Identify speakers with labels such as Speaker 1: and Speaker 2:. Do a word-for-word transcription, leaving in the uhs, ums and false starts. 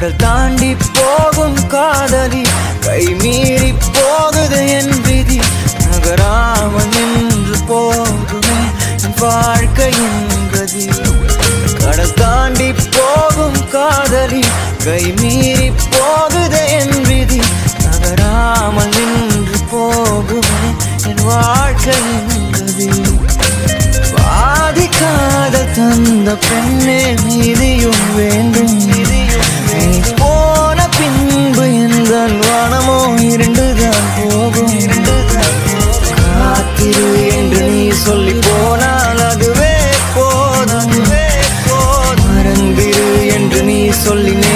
Speaker 1: கடல் தாண்டி போகும் காதலி கை மீறி போகுது என் விதி நகராமல் நின்று போகுமே என் வாழ்க்கையின் கதி கடல் தாண்டி போகும் காதலி கை மீறி போகுது என் விதி நகராமல் நின்று போகுமே என் வாழ்க்கையின் கதி பாதிக்காத தந்த பெண்ணே நீதியும் வேண்டும் நீ போன பின்பு எந்த வானமோ இருண்டுதான் போகும் காத்திரு என்று நீ சொல்லி போனால் அதுவே போதும் மறந்திரு என்று நீ சொல்லி